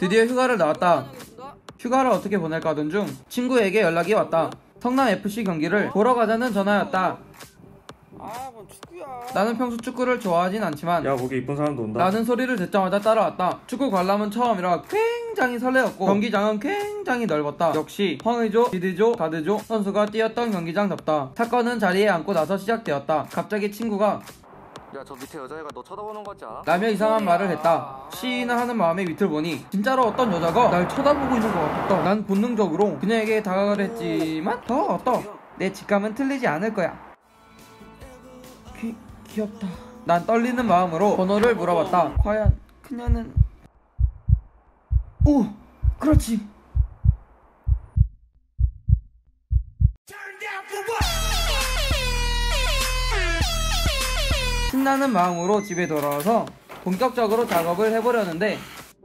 드디어 휴가를 나왔다. 휴가를 어떻게 보낼까 하던 중 친구에게 연락이 왔다. 성남FC 경기를 보러 가자는 전화였다. 뭔 축구야. 나는 평소 축구를 좋아하진 않지만 야, 거기 이쁜 사람도 온다. 라는 소리를 듣자마자 따라왔다. 축구 관람은 처음이라 굉장히 설레었고 경기장은 굉장히 넓었다. 역시 황의조, 지드조, 가드조 선수가 뛰었던 경기장답다. 사건은 자리에 앉고 나서 시작되었다. 갑자기 친구가 야, 저 밑에 여자애가 너 쳐다보는 거지 않아? 라며 이상한 말을 했다. 시인을 하는 마음의 밑을 보니 진짜로 어떤 여자가 날 쳐다보고 있는 것 같았다. 난 본능적으로 그녀에게 다가가려 했지만 더 내 직감은 틀리지 않을 거야. 귀엽다. 난 떨리는 마음으로 번호를 물어봤다. 과연 그녀는... 오! 그렇지! 신나는 마음으로 집에 돌아와서 본격적으로 작업을 해보려는데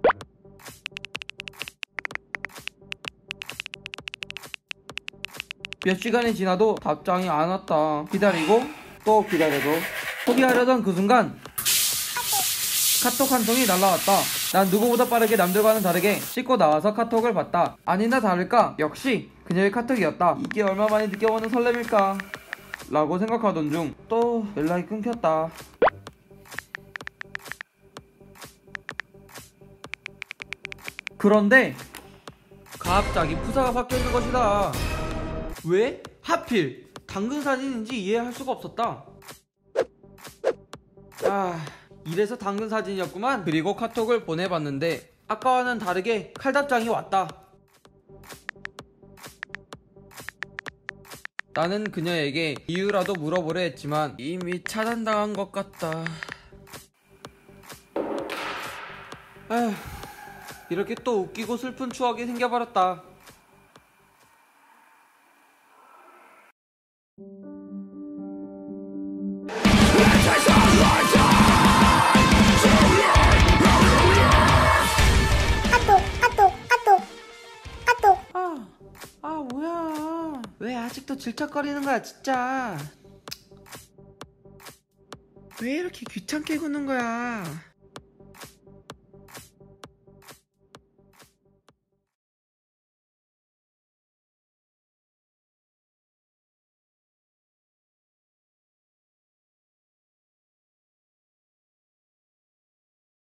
몇 시간이 지나도 답장이 안 왔다. 기다리고 또 기다려도 포기하려던 그 순간 카톡 한 통이 날라왔다. 난 누구보다 빠르게 남들과는 다르게 씻고 나와서 카톡을 봤다. 아니나 다를까 역시 그녀의 카톡이었다. 이게 얼마만에 느껴보는 설렘일까 라고 생각하던 중 또 연락이 끊겼다. 그런데 갑자기 프사가 바뀌어있는 것이다. 왜? 하필 당근 사진인지 이해할 수가 없었다. 이래서 당근 사진이었구만. 그리고 카톡을 보내봤는데 아까와는 다르게 칼답장이 왔다. 나는 그녀에게 이유라도 물어보려 했지만 이미 차단당한 것 같다. 이렇게 또 웃기고 슬픈 추억이 생겨버렸다. 뭐야? 왜 아직도 질척거리는 거야, 진짜? 왜 이렇게 귀찮게 구는 거야?